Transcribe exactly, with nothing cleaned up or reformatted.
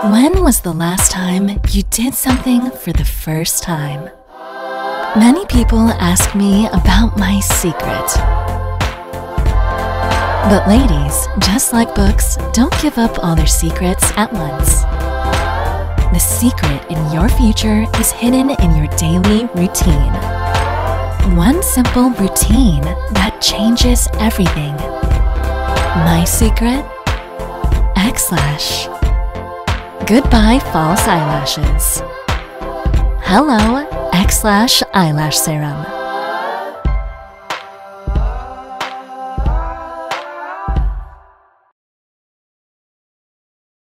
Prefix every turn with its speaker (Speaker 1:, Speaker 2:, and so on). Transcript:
Speaker 1: When was the last time you did something for the first time? Many people ask me about my secret. But ladies, just like books, don't give up all their secrets at once. The secret in your future is hidden in your daily routine. One simple routine that changes everything. My secret? X-Lash. Goodbye false eyelashes. Hello, X-Lash Eyelash Serum.